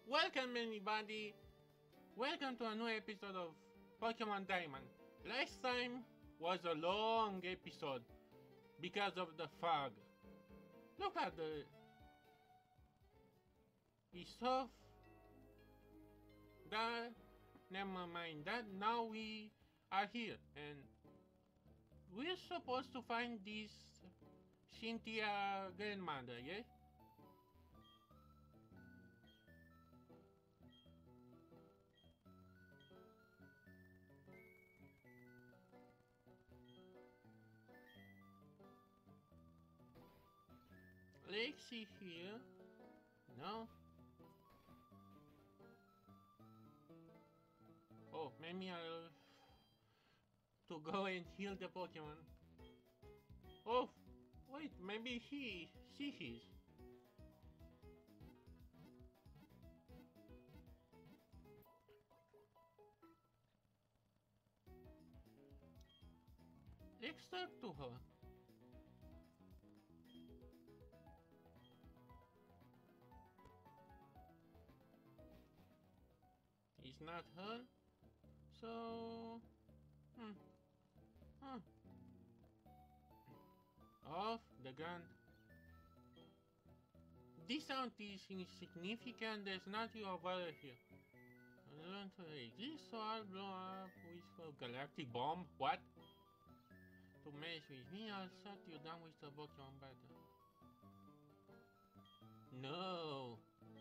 Welcome everybody! Welcome to a new episode of Pokemon Diamond. Last time was a long episode because of the fog. Look at the... It's so... That... Never mind that, now we are here and we're supposed to find this Cynthia grandmother, yeah? Let's see here. No. Oh, maybe I'll to go and heal the Pokemon. Oh, wait, maybe she is. Let's talk to her. It's not her, so... Off the gun. This sound is insignificant, there's nothing of value here. I don't this, so I'll blow up with a galactic bomb. What? To mess with me, I'll shut you down with the Pokemon battle. No.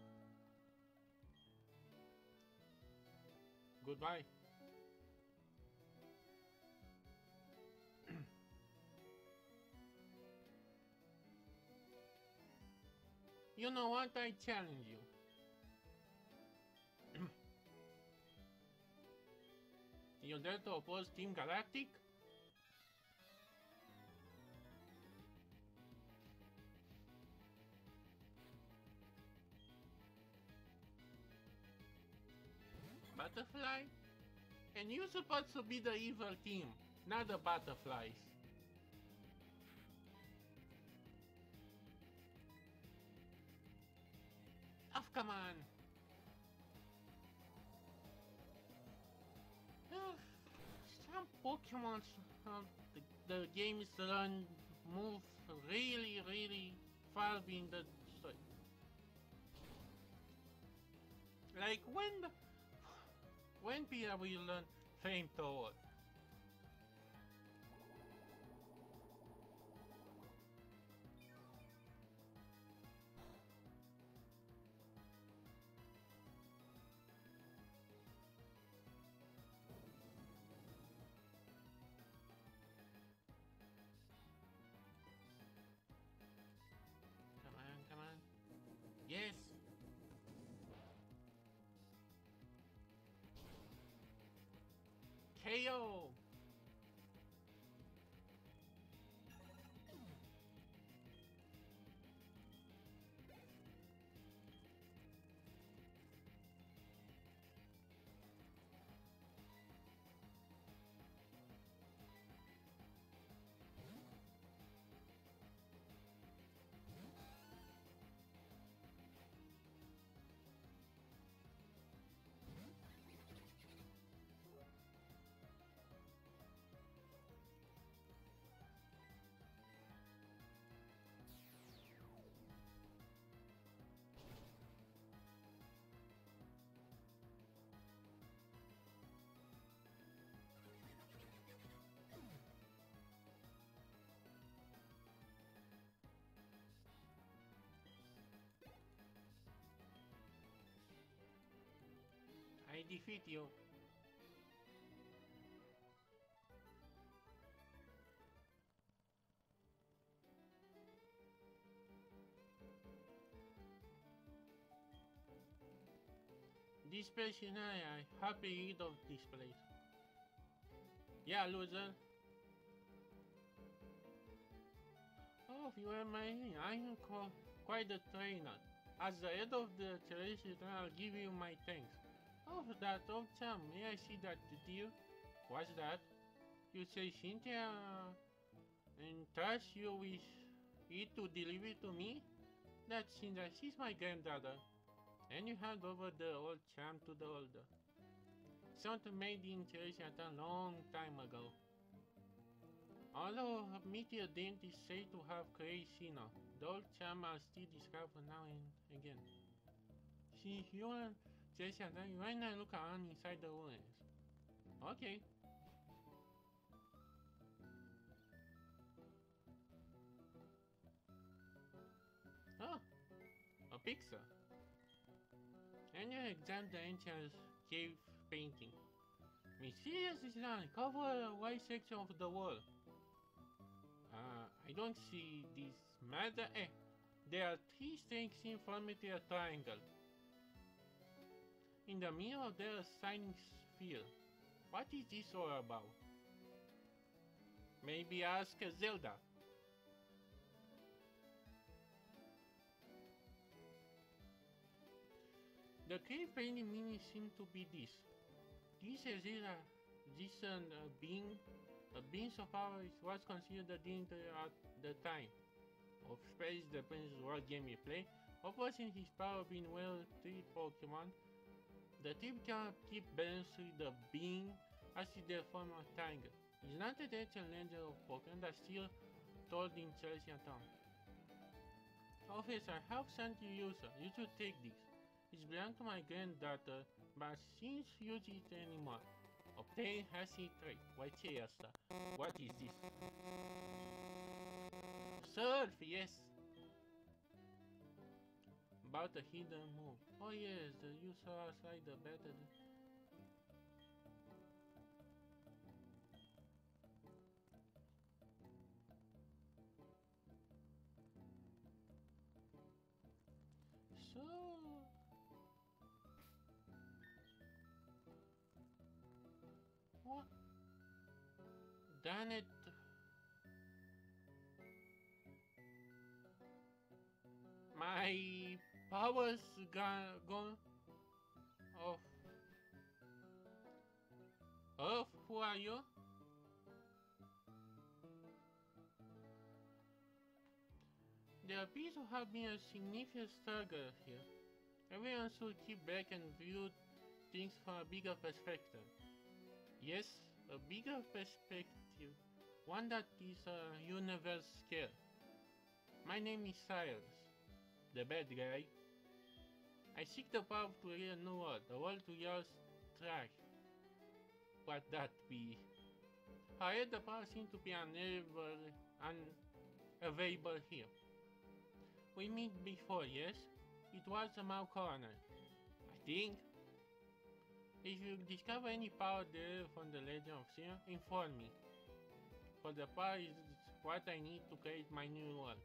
Goodbye. You know what? I challenge you. You dare to oppose Team Galactic? Butterfly? And you're supposed to be the evil team, not the butterflies. Oh, come on. Some Pokemon, the games run, move really far in the story. Like when Pia will learn Flamethrower? Come on. Yes. KO. I defeat you. This place is nice. I'm happy rid of this place. Yeah, loser. Oh, you are I am quite a trainer. As the head of the Celestial Train, I'll give you my thanks. Oh, that old chum, may I see that deal? What's that? You say Cynthia and trust you with it to deliver to me? That Cynthia, she's my granddaughter. And you hand over the old charm to the older. Something made the installation a long time ago. Although meteor dentists say to have crazy now, the old charm are still discovered now and again. See, you want Chelsea right now look around inside the ruins. Okay. Oh, a picture. And you examine the ancient cave painting. Mysterious design cover a wide section of the wall. I don't see this matter. There are three stakes in forming a triangle. In the middle there is a shining sphere. What is this all about? Maybe ask Zelda. The cave painting meaning seems to be this. This is a distant being. A being so far was considered the deity at the time. Of space depends what game you play. Opposing his power being well 3 Pokemon. The team cannot keep balancing the being as in the form of triangle. It's not a ancient legend of Pokemon that's still told in Celestial Town. Officer, help sent you user. You should take this. It belongs to my granddaughter, but she doesn't use it anymore. Obtain Hasty trait. What's here, sir? What is this? Surf, yes. About the hidden move. Oh yes, the user outside the better. So what? Darn it. My powers gone off. Earth, who are you? There appears to have been a significant struggle here. Everyone should keep back and view things from a bigger perspective. Yes, a bigger perspective. One that is a universe scale. My name is Cyrus, the bad guy. I seek the power to create a new world, a world to yours trash. What that be? However, the power seems to be unavailable here. We meet before, yes? It was a Malcorner, I think. If you discover any power derived from the Legend of Sin, inform me. For the power is what I need to create my new world.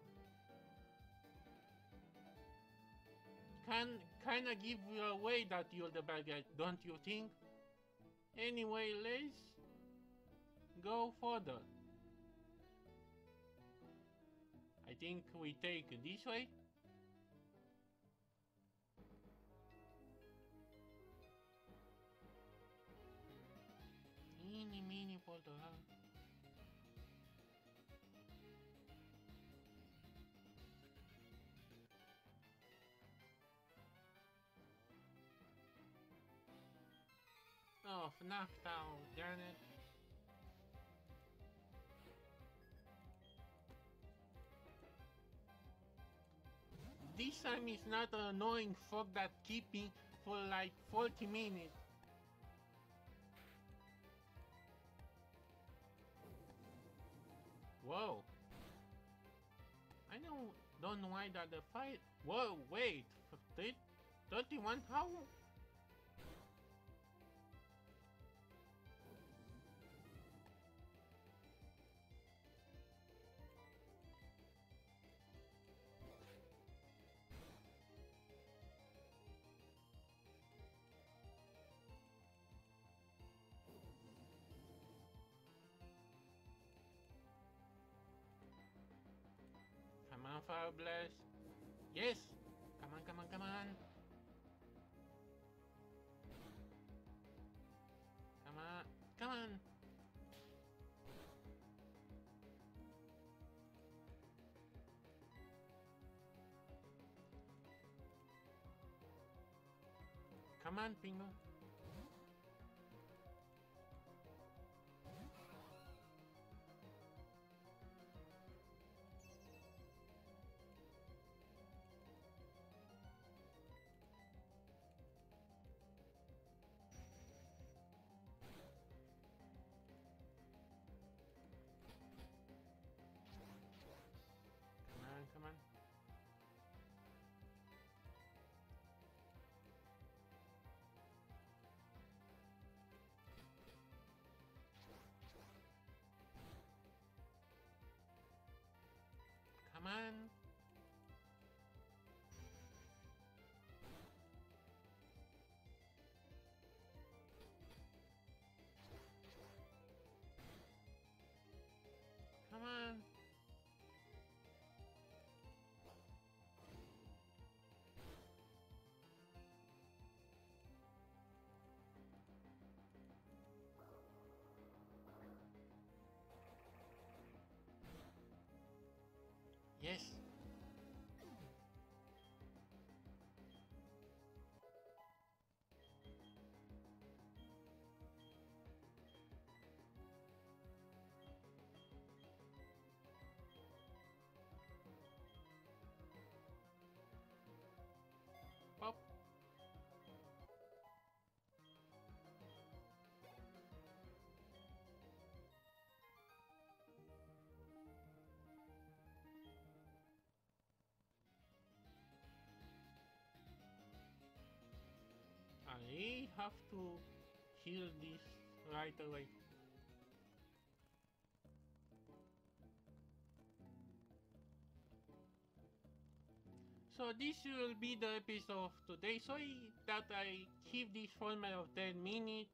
Kinda give away that you're the bad guy, don't you think? Anyway, let's go further. I think we take this way. Eeny, meeny, portal, huh? Oh, knockdown, darn it. This time is not an annoying fog that keep me for like 40 minutes. Whoa. I don't know why that the fight. Whoa, wait. 31? How? Come on, Fire Blast. Yes. Come on, come on, come on. Come on, come on. Come on, Pingo. Come on. Come on. Come on. Yes. Pop. I have to heal this right away. So this will be the episode of today. Sorry that I keep this format of 10 minutes.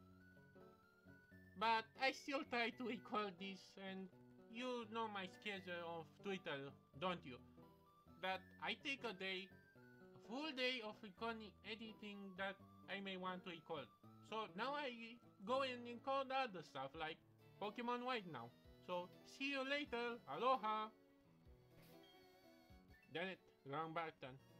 But I still try to record this, and you know my schedule of Twitter, don't you? That I take a day, a full day of recording editing that I may want to record. So now I go and record other stuff like Pokemon White now. So see you later. Aloha. Damn it, wrong button.